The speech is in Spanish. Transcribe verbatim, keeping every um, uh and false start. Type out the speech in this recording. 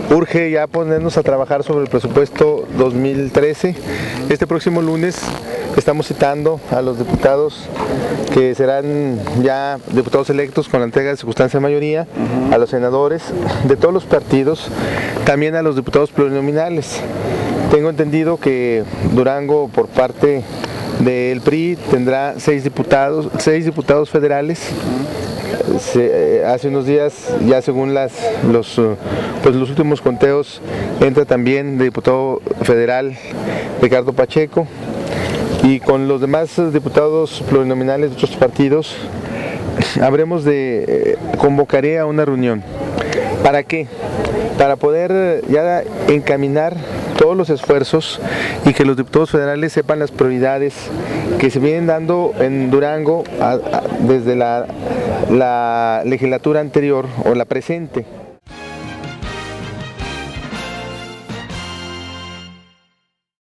urge ya ponernos a trabajar sobre el presupuesto dos mil trece. Este próximo lunes estamos citando a los diputados que serán ya diputados electos con la entrega de circunstancia de mayoría, uh-huh. a los senadores de todos los partidos, también a los diputados plurinominales. Tengo entendido que Durango, por parte del P R I, tendrá seis diputados, seis diputados federales. Se, hace unos días, ya según las, los, pues los últimos conteos, entra también de diputado federal Ricardo Pacheco, y con los demás diputados plurinominales de otros partidos habremos de, eh, convocaré a una reunión. ¿Para qué? Para poder ya encaminar todos los esfuerzos y que los diputados federales sepan las prioridades que se vienen dando en Durango a, a, desde la, la legislatura anterior o la presente.